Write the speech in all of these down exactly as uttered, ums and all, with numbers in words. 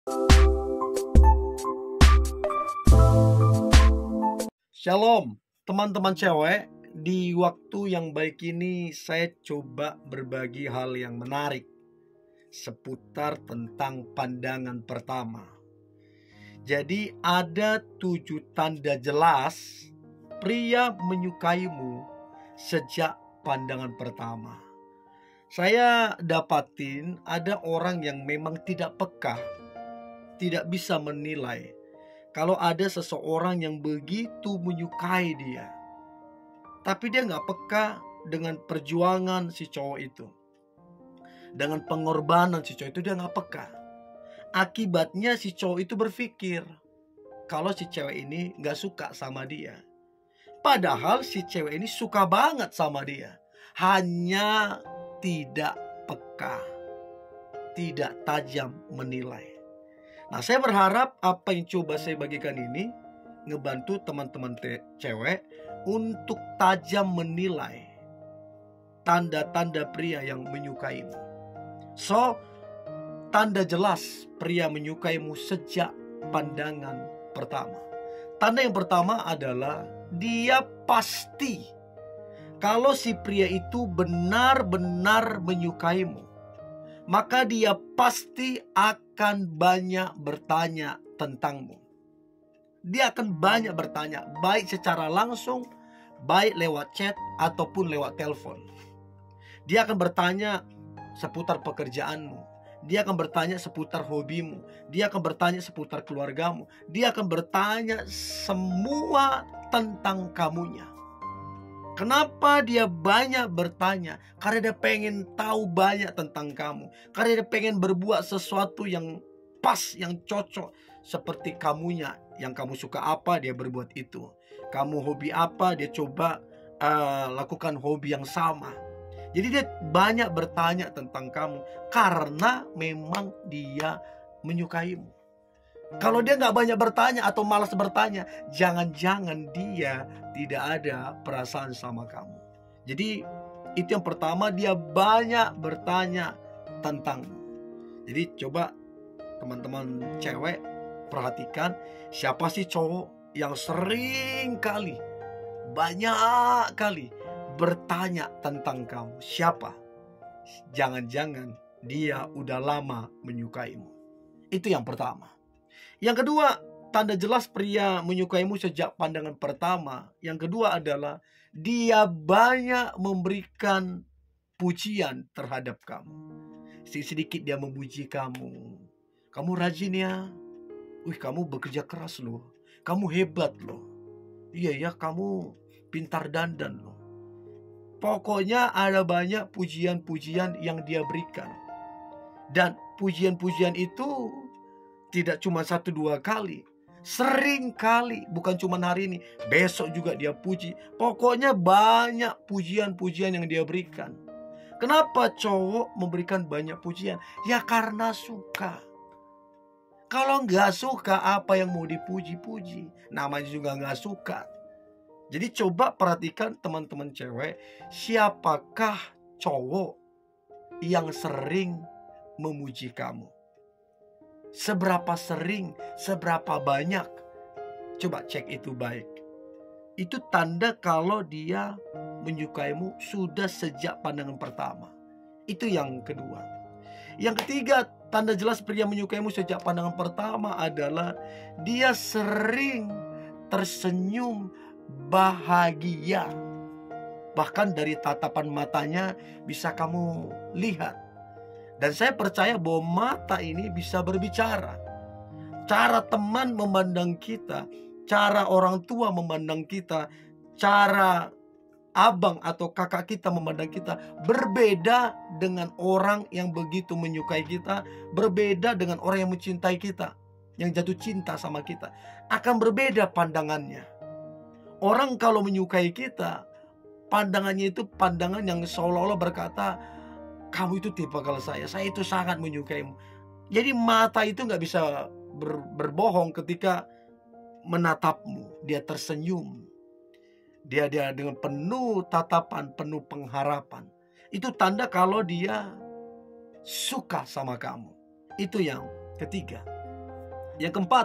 Shalom, teman-teman cewek. Di waktu yang baik ini saya coba berbagi hal yang menarik seputar tentang pandangan pertama. Jadi ada tujuh tanda jelas pria menyukaimu sejak pandangan pertama. Saya dapatin ada orang yang memang tidak peka, tidak bisa menilai kalau ada seseorang yang begitu menyukai dia, tapi dia gak peka dengan perjuangan si cowok itu, dengan pengorbanan si cowok itu. Dia gak peka. Akibatnya si cowok itu berpikir kalau si cewek ini gak suka sama dia, padahal si cewek ini suka banget sama dia. Hanya tidak peka, tidak tajam menilai. Nah, saya berharap apa yang coba saya bagikan ini ngebantu teman-teman cewek untuk tajam menilai tanda-tanda pria yang menyukaimu. So, tanda jelas pria menyukaimu sejak pandangan pertama. Tanda yang pertama adalah dia pasti kalau si pria itu benar-benar menyukaimu, maka dia pasti akan banyak bertanya tentangmu. Dia akan banyak bertanya, baik secara langsung, baik lewat chat ataupun lewat telepon. Dia akan bertanya seputar pekerjaanmu. Dia akan bertanya seputar hobimu. Dia akan bertanya seputar keluargamu. Dia akan bertanya semua tentang kamunya. Kenapa dia banyak bertanya? Karena dia pengen tahu banyak tentang kamu. Karena dia pengen berbuat sesuatu yang pas, yang cocok seperti kamunya. Yang kamu suka apa, dia berbuat itu. Kamu hobi apa, dia coba uh, lakukan hobi yang sama. Jadi dia banyak bertanya tentang kamu karena memang dia menyukaimu. Kalau dia nggak banyak bertanya atau malas bertanya, jangan-jangan dia tidak ada perasaan sama kamu. Jadi itu yang pertama, dia banyak bertanya tentangmu. Jadi coba teman-teman cewek perhatikan, siapa sih cowok yang sering kali, banyak kali bertanya tentang kamu? Siapa? Jangan-jangan dia udah lama menyukaimu. Itu yang pertama. Yang kedua, tanda jelas pria menyukaimu sejak pandangan pertama. Yang kedua adalah dia banyak memberikan pujian terhadap kamu. Sedikit dia memuji kamu. Kamu rajin ya. Wih, kamu bekerja keras loh. Kamu hebat loh. Iya ya, kamu pintar dandan loh. Pokoknya ada banyak pujian-pujian yang dia berikan. Dan pujian-pujian itu tidak cuma satu dua kali, sering kali, bukan cuma hari ini, besok juga dia puji. Pokoknya banyak pujian-pujian yang dia berikan. Kenapa cowok memberikan banyak pujian? Ya karena suka. Kalau nggak suka, apa yang mau dipuji-puji? Namanya juga nggak suka. Jadi coba perhatikan teman-teman cewek, siapakah cowok yang sering memuji kamu? Seberapa sering, seberapa banyak? Coba cek itu baik. Itu tanda kalau dia menyukaimu sudah sejak pandangan pertama. Itu yang kedua. Yang ketiga, tanda jelas pria menyukaimu sejak pandangan pertama adalah dia sering tersenyum bahagia. Bahkan dari tatapan matanya bisa kamu lihat. Dan saya percaya bahwa mata ini bisa berbicara. Cara teman memandang kita, cara orang tua memandang kita, cara abang atau kakak kita memandang kita berbeda dengan orang yang begitu menyukai kita, berbeda dengan orang yang mencintai kita, yang jatuh cinta sama kita. Akan berbeda pandangannya. Orang kalau menyukai kita, pandangannya itu pandangan yang seolah-olah berkata, kamu itu tipe kalau saya, saya itu sangat menyukaimu. Jadi mata itu gak bisa ber, berbohong ketika menatapmu. Dia tersenyum. Dia dia dengan penuh tatapan, penuh pengharapan. Itu tanda kalau dia suka sama kamu. Itu yang ketiga. Yang keempat,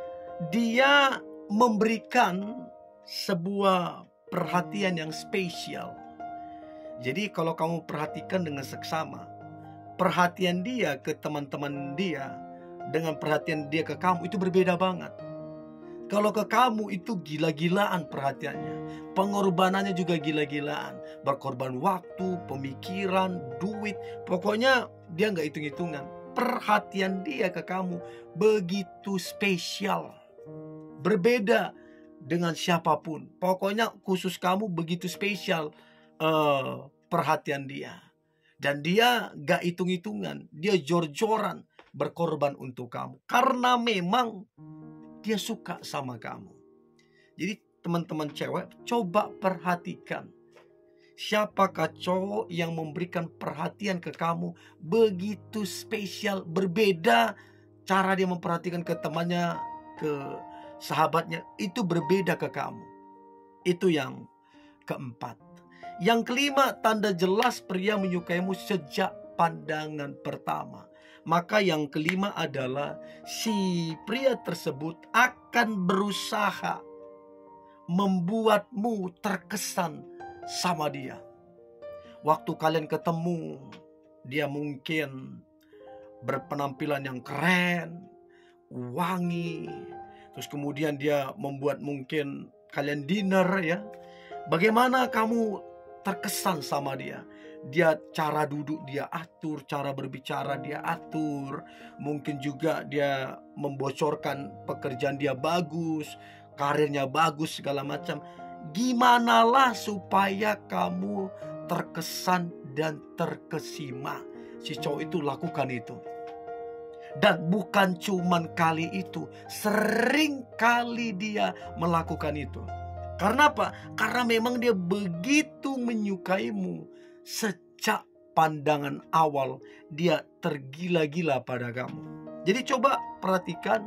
dia memberikan sebuah perhatian yang spesial. Jadi kalau kamu perhatikan dengan seksama, perhatian dia ke teman-teman dia dengan perhatian dia ke kamu itu berbeda banget. Kalau ke kamu itu gila-gilaan perhatiannya, pengorbanannya juga gila-gilaan, berkorban waktu, pemikiran, duit, pokoknya dia nggak hitung-hitungan. Perhatian dia ke kamu begitu spesial, berbeda dengan siapapun. Pokoknya khusus kamu begitu spesial uh, perhatian dia. Dan dia gak hitung-hitungan, dia jor-joran berkorban untuk kamu. Karena memang dia suka sama kamu. Jadi teman-teman cewek, coba perhatikan. Siapakah cowok yang memberikan perhatian ke kamu begitu spesial, berbeda cara dia memperhatikan ke temannya, ke sahabatnya, itu berbeda ke kamu. Itu yang keempat. Yang kelima, tanda jelas pria menyukaimu sejak pandangan pertama. Maka yang kelima adalah si pria tersebut akan berusaha membuatmu terkesan sama dia. Waktu kalian ketemu, dia mungkin berpenampilan yang keren, wangi. Terus kemudian dia membuat mungkin kalian dinner ya. Bagaimana kamu terkesan sama dia? Dia cara duduk dia atur, cara berbicara dia atur. Mungkin juga dia membocorkan pekerjaan dia bagus, karirnya bagus segala macam. Gimanalah supaya kamu terkesan dan terkesima. Si cowok itu lakukan itu. Dan bukan cuman kali itu, sering kali dia melakukan itu. Karena apa? Karena memang dia begitu menyukaimu. Sejak pandangan awal dia tergila-gila pada kamu. Jadi coba perhatikan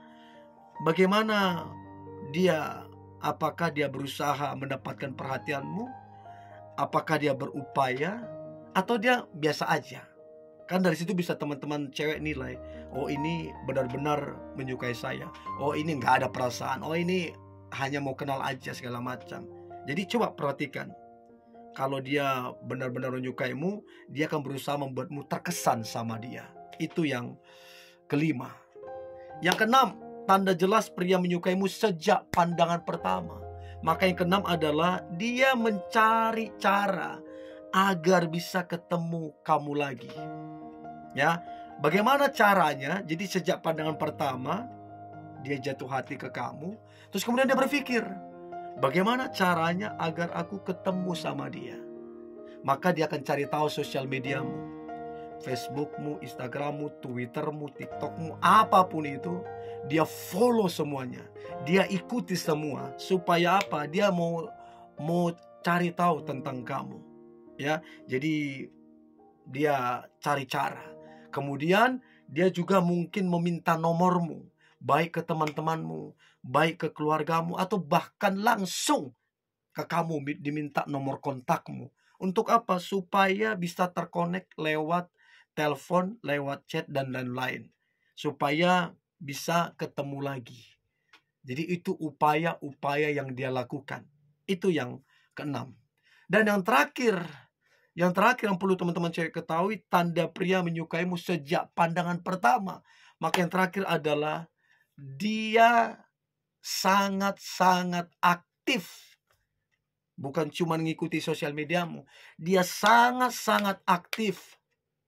bagaimana dia, apakah dia berusaha mendapatkan perhatianmu, apakah dia berupaya, atau dia biasa aja. Kan dari situ bisa teman-teman cewek nilai, oh ini benar-benar menyukai saya, oh ini gak ada perasaan, oh ini hanya mau kenal aja segala macam. Jadi coba perhatikan. Kalau dia benar-benar menyukaimu, dia akan berusaha membuatmu terkesan sama dia. Itu yang kelima. Yang keenam, tanda jelas pria menyukaimu sejak pandangan pertama. Maka yang keenam adalah dia mencari cara agar bisa ketemu kamu lagi. Ya, bagaimana caranya? Jadi sejak pandangan pertama dia jatuh hati ke kamu, terus kemudian dia berpikir, bagaimana caranya agar aku ketemu sama dia? Maka dia akan cari tahu sosial mediamu, Facebookmu, Instagrammu, Twittermu, TikTokmu, apapun itu. Dia follow semuanya, dia ikuti semua. Supaya apa? Dia mau mau cari tahu tentang kamu. Ya, jadi dia cari cara. Kemudian dia juga mungkin meminta nomormu, baik ke teman-temanmu, baik ke keluargamu, atau bahkan langsung ke kamu diminta nomor kontakmu. Untuk apa? Supaya bisa terkonek lewat telepon, lewat chat, dan lain-lain. Supaya bisa ketemu lagi. Jadi itu upaya-upaya yang dia lakukan. Itu yang keenam. Dan yang terakhir, yang terakhir yang perlu teman-teman cewek ketahui, tanda pria menyukaimu sejak pandangan pertama. Maka yang terakhir adalah dia sangat-sangat aktif. Bukan cuma mengikuti sosial mediamu, dia sangat-sangat aktif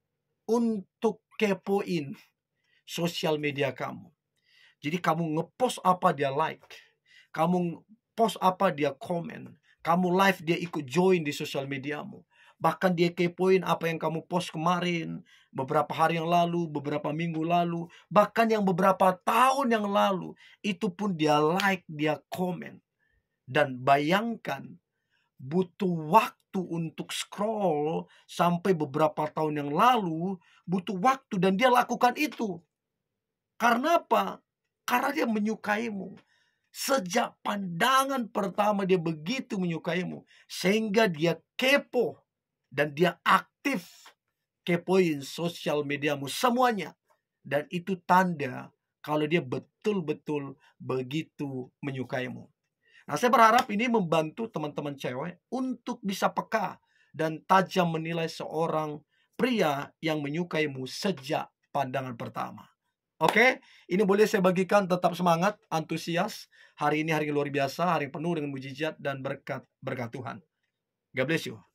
untuk kepoin sosial media kamu. Jadi kamu ngepost apa dia like, kamu post apa dia komen, kamu live dia ikut join di sosial mediamu. Bahkan dia kepoin apa yang kamu post kemarin, beberapa hari yang lalu, beberapa minggu lalu, bahkan yang beberapa tahun yang lalu. Itu pun dia like, dia komen. Dan bayangkan, butuh waktu untuk scroll sampai beberapa tahun yang lalu, butuh waktu, dan dia lakukan itu. Karena apa? Karena dia menyukaimu. Sejak pandangan pertama dia begitu menyukaimu, sehingga dia kepo. Dan dia aktif kepoin sosial mediamu semuanya. Dan itu tanda kalau dia betul-betul begitu menyukaimu. Nah, saya berharap ini membantu teman-teman cewek untuk bisa peka dan tajam menilai seorang pria yang menyukaimu sejak pandangan pertama. Oke, ini boleh saya bagikan, tetap semangat, antusias. Hari ini hari yang luar biasa, hari penuh dengan mujizat dan berkat berkat Tuhan. God bless you.